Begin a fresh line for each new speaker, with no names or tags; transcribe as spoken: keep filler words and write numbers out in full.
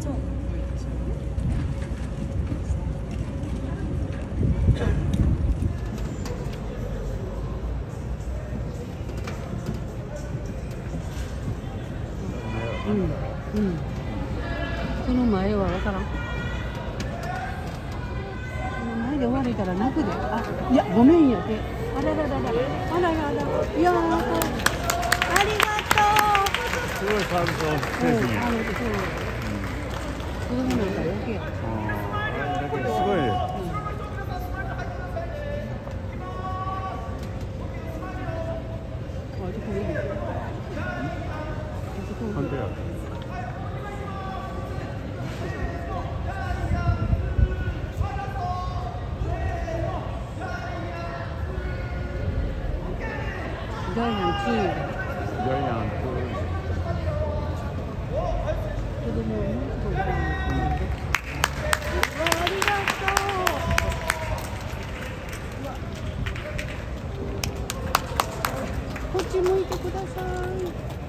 そう。うん、うん。その前はわからん。その前で終わるから泣くで。あ、いや、ごめんやて。あらららら。あららら。いやー、ありがとう。
すごいサービスをしてるね。
あの、そう。子供なんか余計。
ああ、だけどすごい。本当や。
ジャイアンツー。
ジャイアンツ。
子供をもうすごい。ありがとう。こっち向いてください。